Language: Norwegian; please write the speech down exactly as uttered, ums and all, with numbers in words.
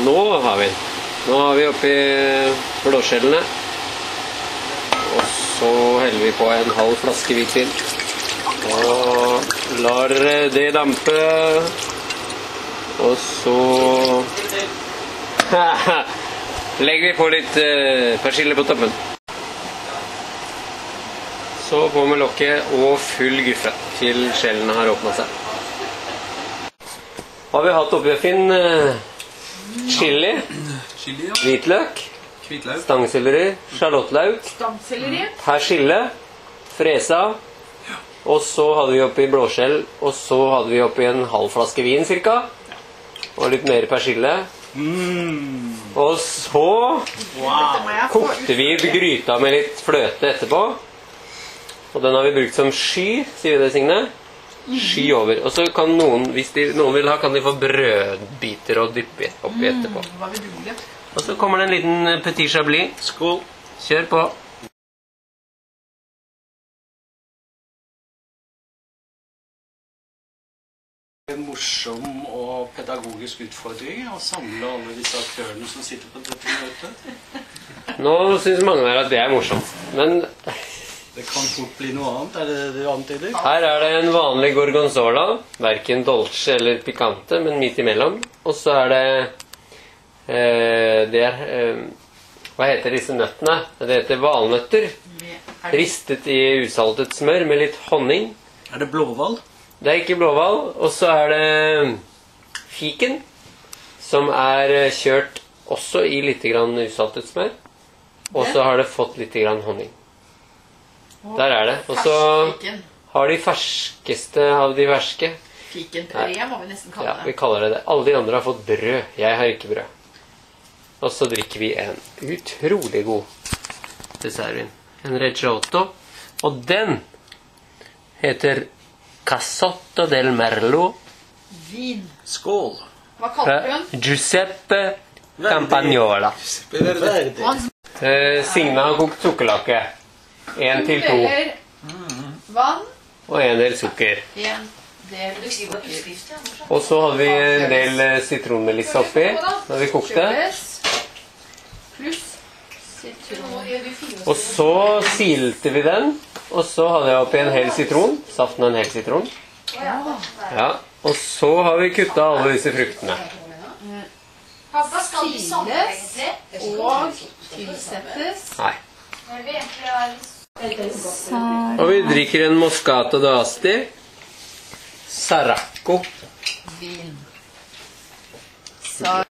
Nå har vi den. Nå har vi oppi blåskjellene. Og så heller vi på en halv flaske hvitvin. Og lar det dampe. Og så legger vi på litt persille på toppen. Så på med lokket og full guffe til skjellene har åpnet seg. Har vi hatt oppi fin chili, hvitløk, stangselleri, charlottelauk, persille, fresa, og så hadde vi oppi blåskjell, og så hadde vi oppi en halv flaske vin cirka, og litt mer persille. Mm. Og så kokte vi gryta med litt fløte etterpå, og den har vi brukt som sky, sier vi det, Signe? Sky over. Og så kan noen, hvis de, noen vil ha, kan de få brødbiter og dyppe oppi etterpå. Og så kommer det en liten petit chablis. Skål. Kjør på. En morsom og pedagogisk utfordring å samle alle disse aktørene som sitter på dette møtet. Nå synes mange der at det er morsomt, men det kan fort bli noe annet, er det det du antyder? Her er det en vanlig gorgonzola, hverken dolce eller pikante, men midt imellom. Og så er det, eh, det er, eh, hva heter disse nøttene? Det heter valnøtter, ristet i usaltet smør med litt honning. Er det blåval? Det er ikke blåval, og så er det fiken, som er kjørt også i litt grann usaltet smør, og så har det fått litt grann honning. Der er det. Og så har de ferskeste av de ferske. Fikenpuré må vi nesten kalle det. Ja, vi kaller det det. Alle de andre har fått brød. Jeg har ikke brød. Og så drikker vi en utrolig god dessertvin. En Recioto. Og den heter Casotto del Merlo. Vin. Skål. Hva kaller du den? Giuseppe Campagnola. Eh, Signe har kokt sukkerlake. En til to. Vann. Og en del sukker. En del sukker. Og så hadde vi en del sitronmelisse oppi når vi kokte. Pluss sitron. Og så silte vi den. Og så hadde jeg oppi en hel sitron. Saften av en hel sitron. Ja. Og så har vi kuttet alle disse fruktene. Siles og tilsettes. Nei. Og vi drikker en Moscato d'Asti, Saracco. Vin.